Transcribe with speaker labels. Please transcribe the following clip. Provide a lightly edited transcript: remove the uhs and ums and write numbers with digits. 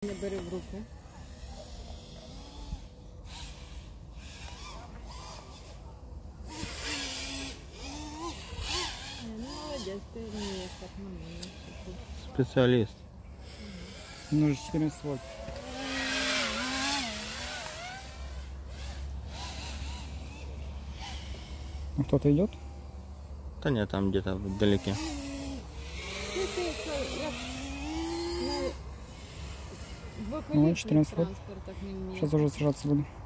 Speaker 1: Не бери в руки. Ну, молодец, ты умеешь так нормально.
Speaker 2: Специалист.
Speaker 3: Нужно 14 вольт. А кто-то идет?
Speaker 2: Да нет, там где-то вдалеке.
Speaker 3: Ну, 14 вольт. Сейчас уже сажаться буду.